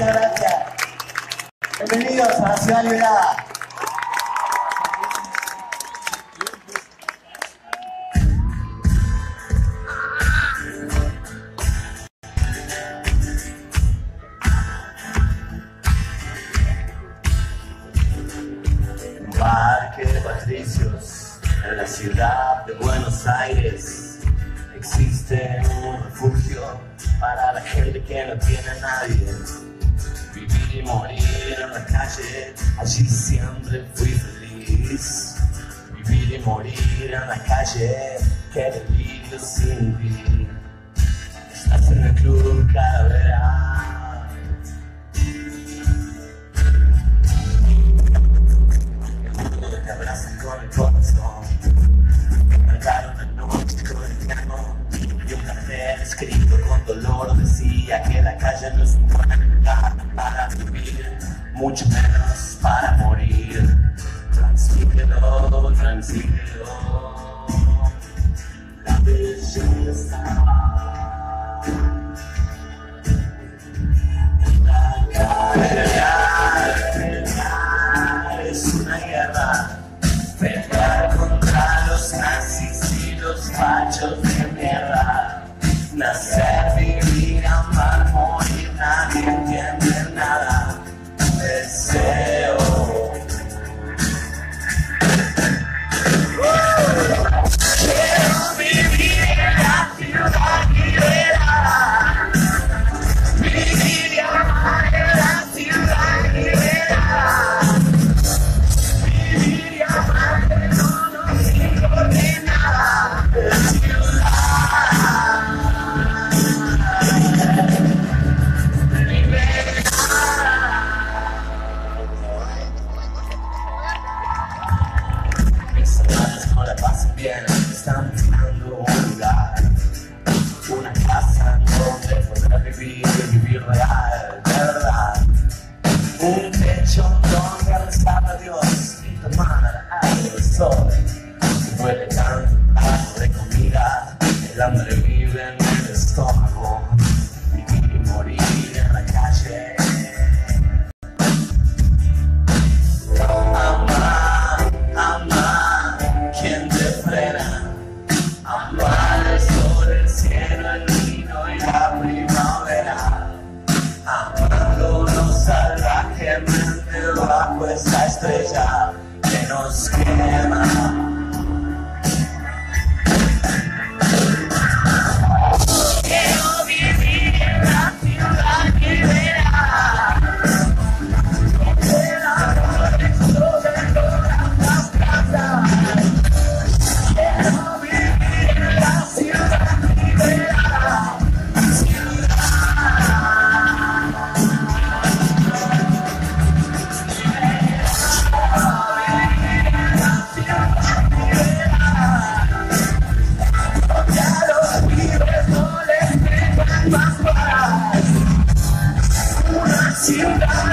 Muchas gracias. Bienvenidos a la Ciudad Liberada. Parque de Patricios, en la ciudad de Buenos Aires, existe un refugio para la gente que no tiene a nadie. Vivir y morir en la calle, allí siempre fui feliz. Vivir y morir en la calle, qué delirio sin ti. Estás en el club Calavera. Te abrazan con el corazón. Marcaron la noche con el piano y un cartel escrito con dolor decía que la calle no es un buen lugar para vivir, mucho menos para morir. Transmítelo, transmítelo, la belleza. La guerra es una guerra. Pelear contra los nazis y los machos de mierda. Nacer, vivir, amar, morir, nadie entiende nada. Deseo. Quiero vivir en la ciudad liberada. Vivir y amar en la ciudad liberada. Vivir y amar de todo sin coordenada. Mis hermanos no la pasan bien, están buscando un lugar, una casa donde poder vivir y vivir real, de verdad. Un techo donde rezar a Dios y tomar algo de sol. Si huele tanto algo de comida, el hambre vive en el estómago. Vivir y morir en la calle. Amar, amar, ¿quién te frena? Amar el sol, el cielo, el vino y la primavera. Amándonos salvajemente bajo esta estrella que nos quema. Quiero vivir en la ciudad liberada, donde la noche sobre todas las casas. Quiero vivir en la ciudad liberada. Ciudad